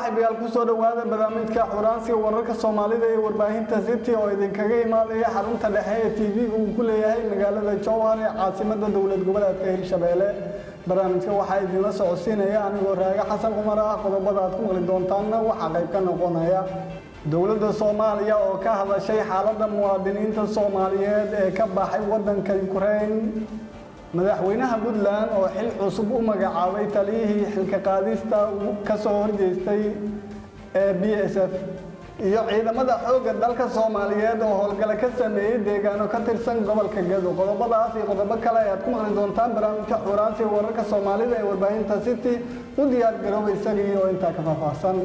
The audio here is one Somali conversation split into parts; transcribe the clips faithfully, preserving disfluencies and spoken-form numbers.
saaxiibayaal ku soo dhawaada barnaamijka xuraansiga wararka Soomaalida ee warbaahinta City oo idinkaga imaanaya xarunta dhexe ee T V-ga uu ku leeyahay magaalada Jowhar ee caasimadda dawlad goboleedka Hirshabelle. barnaamijka waxa idinla socodsiinaya anigoo Raaga Xasan Umar ah. qodobada aad ku maqli doontaan waxa qayb ka noqonaya dawladda Soomaaliya oo ka hadashay xaaladda muwaadiniinta Soomaaliyeed ee ka baxay wadanka Ukraine. madaxweynaha Puntland oo xil cusub u magacaabay taliyihii xilka qaadista ka soo horjeestay ee B S F iyo ciidamada xoogga dalka Soomaaliyeed oo howlgala ka sameeyay deegaano ka tirsan gobolka Gedo. qodobadaas iyo qodobo kale aad ku maqli doontaan barnaamijka xuraansiga wararka Soomaalida ee warbaahinta City u diyaar garoobay isagii oo inta ka faahfaahsan.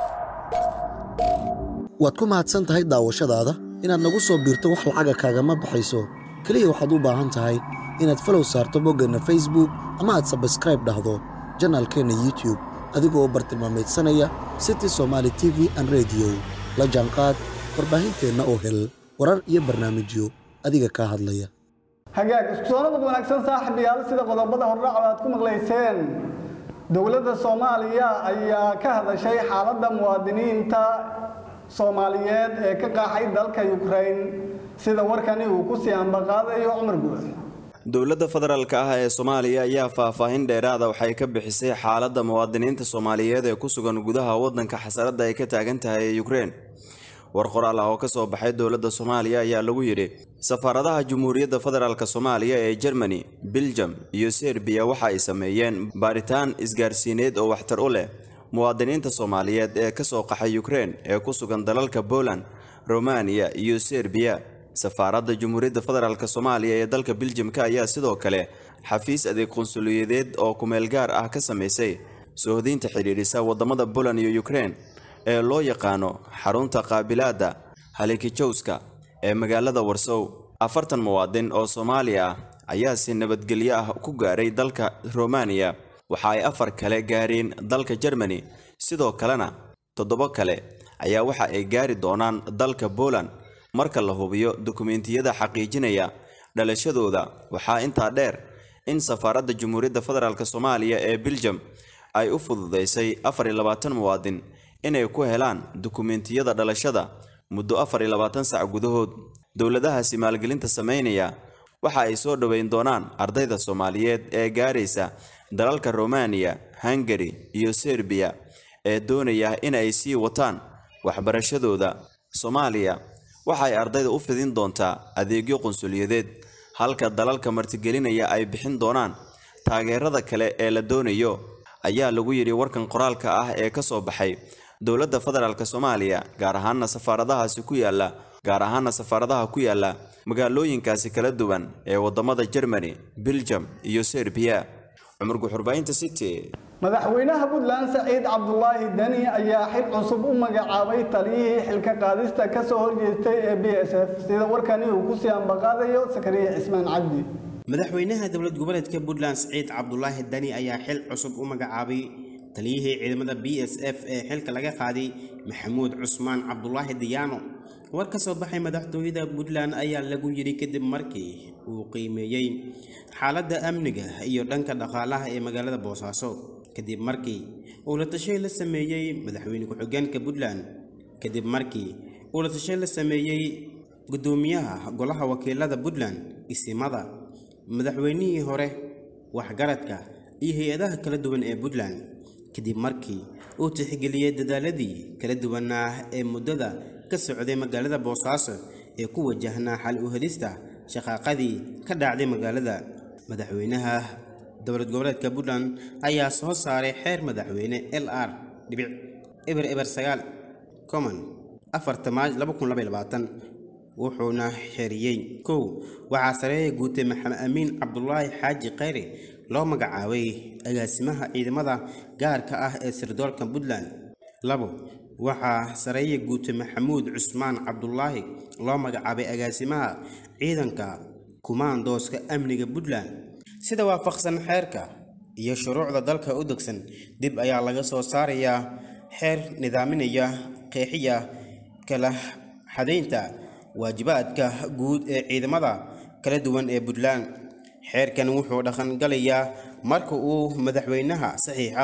waad ku mahadsan tahay daawashadaada inaad nagu soo biirto wax lacaga kaagama baxayso kaliya waxaad u baahan tahay inaad follow saarto boggana Facebook ama aad subscribe dhahdo channelkeena YouTube adigoo bartilmaameedsanaya City Somali T V and Radio la jaanqaad warbaahinteena oo hel warar iyo barnaamijyo adiga ka hadlaya. hagaag isku soo noqod wanaagsan saaxiibayaal sida qodobada hordhac aad ku maqlayseen dawladda Soomaaliya ayaa ka hadashay xaaladda muwaadiniinta Soomaaliyeed ee ka qaxay dalka Ukraine sida warkani uu ku sii ambaqaadayo Umar Guux. dawladda federaalka ah ee Soomaaliya ayaa faahfaahin dheeraad ah waxay ka bixisay xaaladda muwaadiniinta Soomaaliyeed ee ku sugan gudaha wadanka xasarada ay ka taagan tahay Ukraine. war qoraal ah oo ka soo baxay dawladda Soomaaliya ayaa lagu yiri safaaradaha Jamhuuriyadda Federaalka Soomaaliya ee Germany, Belgium iyo Serbia waxa ay sameeyeen baaritaan isgaarsiineed oo waxtar u leh muwaadiniinta Soomaaliyeed ee ka soo qaxay Ukraine ee ku sugan dalalka Poland, Romania iyo Serbia. safaaradda Jamhuuriyadda Federaalka Soomaaliya ee dalka Belgium-ka ayaa sidoo kale xafiis adeeg qunsuliyadeed oo ku meel gaar ah ka sameysay soohdinta xiriirisa wadamada Poland iyo Ukraine ee loo yaqaano xarunta qaabilaadda Halikijowska ee magaalada Warsaw. afartan muwaadin oo Soomaali ah ayaa si nabadgelyo ah ku gaaray dalka Romania, waxa ay afar kale gaareen dalka Germany, sidoo kalena toddoba kale ayaa waxa ay gaari doonaan dalka Poland marka la hubiyo dukumeentiyada xaqiijinaya dhalashadooda. waxaa intaa dheer in safaaradda Jamhuuriyadda Federaalka Soomaaliya ee Belgium ay u fududeysay afar iyo labaatan muwaadin inay ku helaan dukumeentiyada dhalashada muddo afar iyo labaatan saac gudahood. dawladahaasi maalgelinta sameynaya waxa ay soo dhaweyn doonaan ardayda Soomaaliyeed ee gaaraysa dalalka Romania, Hungary iyo Serbia ee doonaya in ay sii wataan waxbarashadooda. Soomaaliya waxa ay ardayda u fidin doontaa adeegyo qunsuliyadeed halka dalalka martigelinaya ay bixin doonaan taageerada kale ee la doonayo ayaa lagu yiri warkan qoraalka ah ee ka soo baxay dawladda federaalka Soomaaliya gaar ahaan safaaradahaasi ku yaala gaar ahaan safaaradaha ku yaala magaalooyinkaasi kala duwan ee wadamada Germany, Belgium iyo Serbia. Umar Guux, warbaahinta City. madaxweynaha Puntland Saciid Cabdullaahi Dani ayaa xil cusub u magacaabay taliyihii xilka qaadista ka soo horjeestay ee B S F sida warkani uu ku sii ambaqaadayo Sakariya Ismaan Cabdi. madaxweynaha dawlad goboleedka Puntland Saciid Cabdullaahi Dani ayaa xil cusub u magacaabay taliyihii ciidamada B S F ee xilka laga qaaday Maxamuud Cusmaan Cabdullaahi Diyaano. war ka soo baxay madaxtooyada Puntland ayaa lagu yiri kadib markii uu qiimeeyay xaaladda amniga iyo dhanka dhaqaalaha ee magaalada Boosaaso kadib markii uu la tashay la sameeyay madaxweyne ku-xigeenka Puntland kadib markii uu la tashay la sameeyay gudoomiyaha golaha wakiilada Puntland isimada madaxweynihii hore waxgaradka iyo hay'adaha kala duwan ee Puntland kadib markii uu tixgeliyay dadaaladii kala duwan ee muddada ka socday magaalada Boosaaso ee ku wajahnaa xal u helista shaqaqadii ka dhacday magaalada. madaxweynaha dawlad goboleedka Puntland ayaa soo saaray xeer madaxweyne L R dhibic eber eber sagaal common afarta Maaj laba kun laba iyo labaatan wuxuuna xiriyay kow waxa sareeyay guute Maxamed Amiin Cabdullaahi Xaaji Khayri loo magacaabay agaasimaha ciidamada gaarka ah ee sirdoorka Puntland. labo waxa sareeyay guute Maxamuud Cusmaan Cabdullaahi loo magacaabay agaasimaha ciidanka kumaandooska amniga Puntland. sida waafaqsan xeerka iyo shuruucda dalka u degsan dib ayaa laga soo saarayaa xeer nidaaminaya qeexiya kala xadeynta waajibaadka guud ee ciidamada kala duwan ee Puntland. xeerkan wuxuu dhaqan galayaa marka uu madaxweynaha saxiixa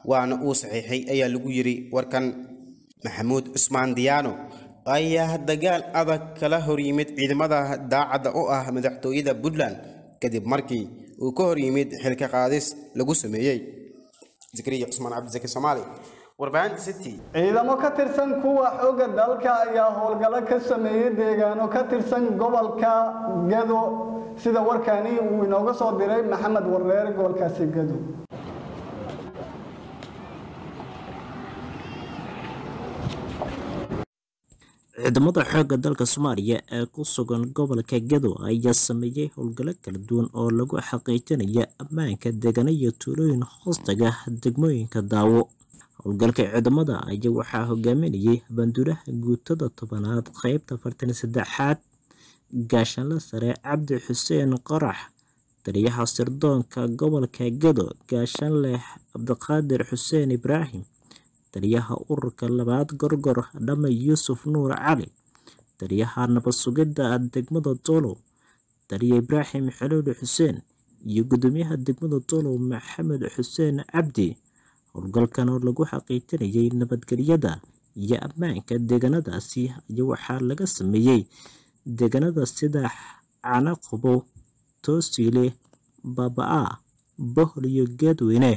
waana uu saxiixay ayaa lagu yiri warkan. Maxamuud Cusmaan Diyaano ayaa dagaal adag kala hor yimid ciidamada daacadda u ah madaxtooyada Puntland kadib markii uu ka hor yimid xilka qaadis lagu sameeyay. Zakariya Cusmaan Cabdi Soomaali warbaahinta City. ciidamo ka tirsan kuwa xoogga dalka ayaa howlgalo ka sameeyay deegaano ka tirsan gobolka Gedo sida warkaani uu inooga soo diray Maxamed Wareer gobolkaasi Gedo. ciidamada xoogga dalka Soomaaliya ee ku sugan gobolka Gedo ayaa sameeyay howlgalo kala duwan oo lagu xaqiijinayo ammaanka deegaanada tuulooyin hoostaga degmooyinka Daawo. howlgalka ciidamada ayaa waxaa hogaaminayay banduulaha guutada tobanaad qaybta afartan iyo saddexaad gaashaanle sare Cabdi Xuseen Qorax, taliyaha sirdoonka gobolka Gedo gaashaanle Cabdiqaadir Xuseen Ibraahim, taliyaha ururka labaad Gorgor Dhame Yuusuf Nuur Cali, taliyaha nabad sugidda degmada Tolow taliya Ibraahim Xuluul Xuseen iyo gudoomiyaha degmada Tolow Maxamed Xuseen Cabdi. howlgalkan oo lagu xaqiijinayay nabadgelyada iyo ammaanka deegaanadaasi ayaa waxaa laga sameeyay deegaanada sida Canaqobo, Toosile, Baabaa, Bohol iyo Geedweyne.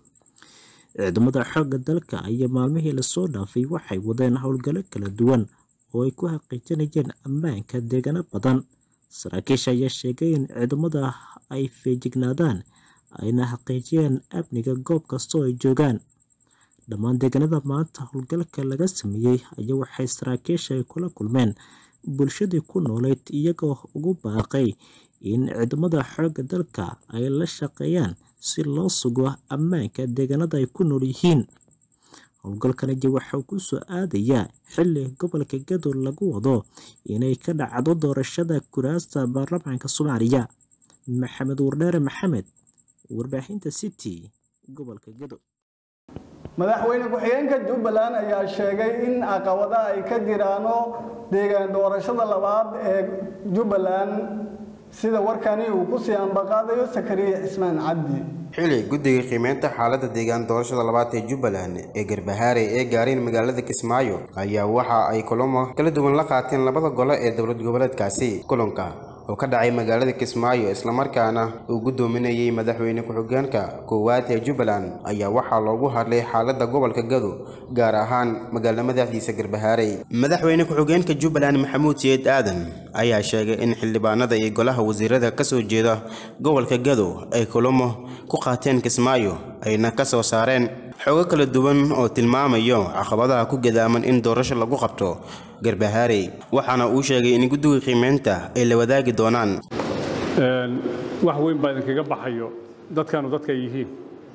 ciidamada xoogga dalka ayaa maalmihii lasoo dhaafay waxay wadeen howlgalo kala duwan oo ay ku xaqiijinayeen ammaanka deegaano badan. saraakiisha ayaa sheegay in ciidamada ay feejignaadaan ayna xaqiijiyeen amniga goob kasta oo ay joogaan. dhammaan deegaanada maanta howlgalka laga sameeyay ayaa waxay saraakiisha ay kula kulmeen bulshadii ku nooleed iyagoo ugu baaqay in ciidamada xoogga dalka ay la shaqeeyaan si loo sugo ammaanka deegaanada ay ku nool yihiin. howlgalkan ayaa waxaa ku soo aadayaa xilli gobolka Gedo lagu wado inay ka dhacdo doorashada kuraasta baarlamaanka Soomaaliya. Maxamed Wareer Maxamed warbaahinta City gobolka Gedo. madaxweyne ku-xigeenka Jubbaland ayaa sheegay in caqabadaha ay ka jiraan deegaan doorashada labaad ee Jubbaland sida warkaani uu ku sii anbaqaadayo Zakariya Cismaan Cabdi. xili guddiga qiimeynta xaaladda deegaan doorashada labaad ee Jubbaland ee Garbahaare ee gaareen magaalada Kismaayo ayaa waxa ay kulamo kala duwan la qaateen labada gole ee dowlad goboleedkaasi. kulanka oo ka dhacay magaalada Kismaayo isla markaana uu gudoominayay madaxweyne ku-xigeenka koowaad ee Jubbaland ayaa waxaa loogu hadlay xaaladda gobolka Gedo gaar ahaan magaalada madaxdiisa Garbahaare. madaxweyne ku-xigeenka Jubbaland Maxamuud Sayid Aadan ayaa sheegay in xildhibaanada iyo golaha wasiirada ka soo jeeda gobolka Gedo ay kulamo ku qaateen Kismaayo ayna ka soo saareen xogo kala duwan oo tilmaamayo caqabadaha ku gadaaman in doorasho lagu qabto Garbahaare. waxaana uu sheegay in guddiga qiimeynta ay la wadaagi doonaan een wax weyn baa idinkaga baxayo dadkanu dadka yihiin.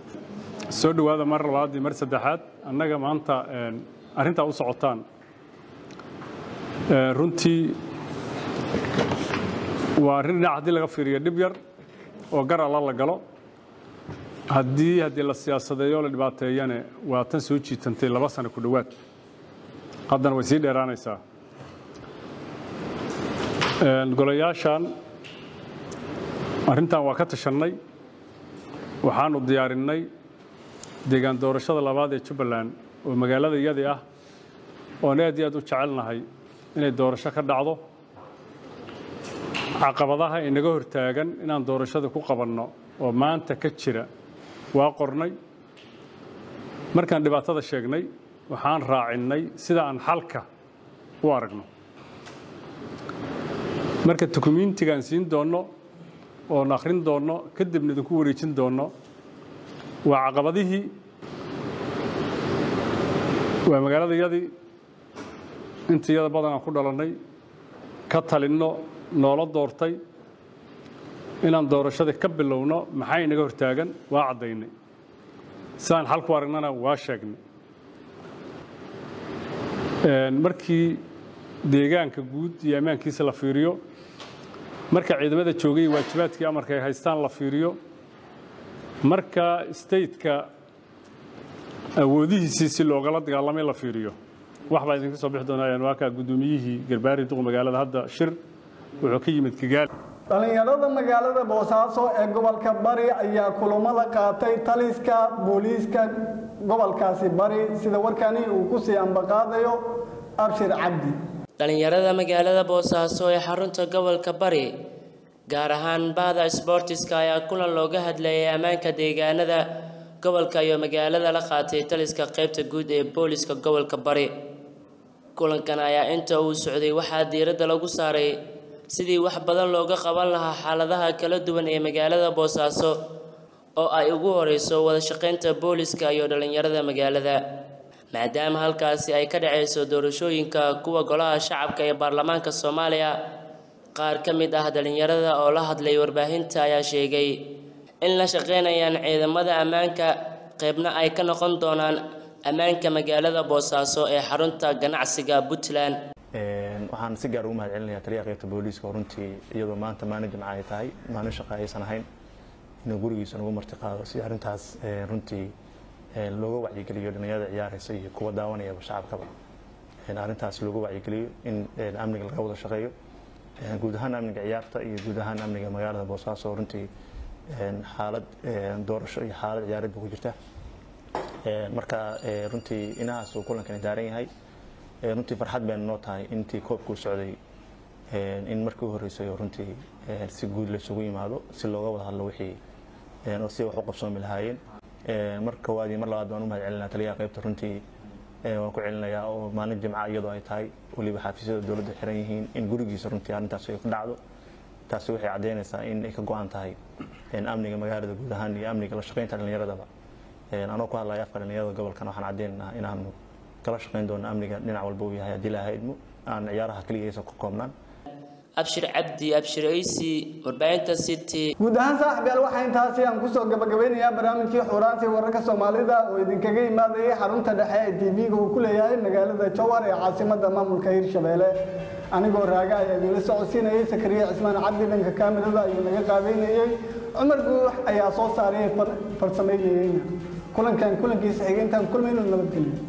soo dhawaada mar labaad iyo mar saddexaad annaga maanta een arrinta u socotaan ee runtii waa arrin dhinac haddii laga fiiriyo dhib yar oo gar alla la galo haddii haddii la siyaasadeeyo la dhibaateeyana waa tan soo jiitantay laba sano ku dhawaad haddana way sii dheeraanaysaa. golayaashan arrintan waa ka tashanay waxaanu diyaarinay deegaan doorashada labaad ee Jubbaland oo magaalada iyadii ah oo aad iyo aad u jecelnahay inay doorasho ka dhacdo. caqabadaha inaga hortaagan inaan doorashada ku qabanno oo maanta ka jira waa qornay. markaan dhibaatada sheegnay waxaan raacinay sida aan xalka u aragno. marka dukumiintigaan siin doono oo akhrin doono kadibna idinku wareejin doono waa caqabadihii waa magaaladayadii intiyada badan aan ku dhalanay ka talinno noola doortay inaan doorashada ka bilowno maxay inaga hortaagan waa cadaynay sidaan xalku aragnana waa sheegnay. markii deegaanka guud iyo ammaankiisa la fiiriyo marka ciidamada joogay waajibaadkii amarka ay haystaan la fiiriyo marka state-ka awoodihiisii si loogala dagaalamay la fiiriyo wax baa idinka soo bixi doonayaan waa ka gudoomiyihii Garbahaare duq magaalada hadda shir wuxuu ka yimid Kigali. dhalinyarada magaalada Boosaaso ee gobolka Bari ayaa kulamada qaatay taliska booliiska gobolkaasi bari sida warkani uu ku sii ambaqaadayo abshir cabdi. dhalinyarada magaalada Boosaaso ee xarunta gobolka bari gaar ahaan baada sportiska ayaa kulan looga hadlayay ammaanka deegaanada gobolka iyo magaalada la qaatay taliska qaybta guud ee booliska gobolka bari. kulankan ayaa inta uu socday waxaa diiradda lagu saaray sidii wax badan looga qaban lahaa xaaladaha kala duwan ee magaalada Boosaaso oo ay ugu horeyso wada shaqeynta booliska iyo dhalinyarada magaalada maadaama halkaasi ay ka dhaceyso doorashooyinka kuwa golaha shacabka ee baarlamaanka Soomaaliya. qaar ka mid ah dhalinyarada oo la hadlay warbaahinta ayaa sheegay in la shaqeynayaan ciidamada ammaanka qaybna ay ka noqon doonaan ammaanka magaalada Boosaaso ee xarunta ganacsiga Puntland. waxaan si gaar ah u mahadcelinayaa taliyaha qaybta booliska runtii iyadoo maanta maalin jimcaha ay tahay maalin shaqo aysan ahayn inuu gurigiisa nagu marti qaado si arrintaas runtii looga wacyigeliyo dhalinyarada ciyaaraysa iyo kuwa daawanaya shacabkaba arrintaas looga wacyigeliyo in amniga laga wada shaqeeyo guud ahaan amniga ciyaarta iyo guud ahaan amniga magaalada Boosaaso runtii xaalad doorasho iyo xaalad ciyaareed ku jirta marka runtii inahaas uu kulankan daaran yahay runtii farxad baan noo tahay intii koobku socday in markii u horeysay runtii si guud la isugu yimaado si looga wada hadlo wixii oo si wax u qabsoomi lahaayeen marka waadi mar labaad baan u mahadcelinayaa taliyaha qaybta runtii waan ku celinayaa oo maalin jimca iyadoo ay tahay waliba xafiisyada dawladda xiran yihiin in gurigiisa runtii arrintaas ay ku dhacdo taasi waxay cadeynaysaa in ay ka go'an tahay amniga magaalada guud ahaan iyo amniga la shaqeynta dhalinyaradaba anoo ku hadlaya afka dhalinyarada gobolkan waxaan cadeynaynaa inaanu kala shaqeyn doono amniga dhinac walba uu yahay haddii la haydmo aan ciyaaraha kaliya aysan ku koobnaan. abshir cabdi abshir aysi warbaahinta city. guud ahaan saaxiibayaal waxaa intaasi aan kusoo gabagabeynayaa barnaamijkii xuraansi wararka Soomaalida oo idinkaga imaaday xarunta dhexe ee T V-ga uu ku leeyahay magaalada Jowhar ee caasimadda maamulka Hirshabelle. anigoo raaga ayaa idinla socodsiinayay Sakariya Cismaan Cabdi dhanka kaamirada ayuu naga qaabeynayay Cumar Guux ayaa soo saaray farsameynayay kulankan kulankiisa xigeentan kulmayno nabadgelyo.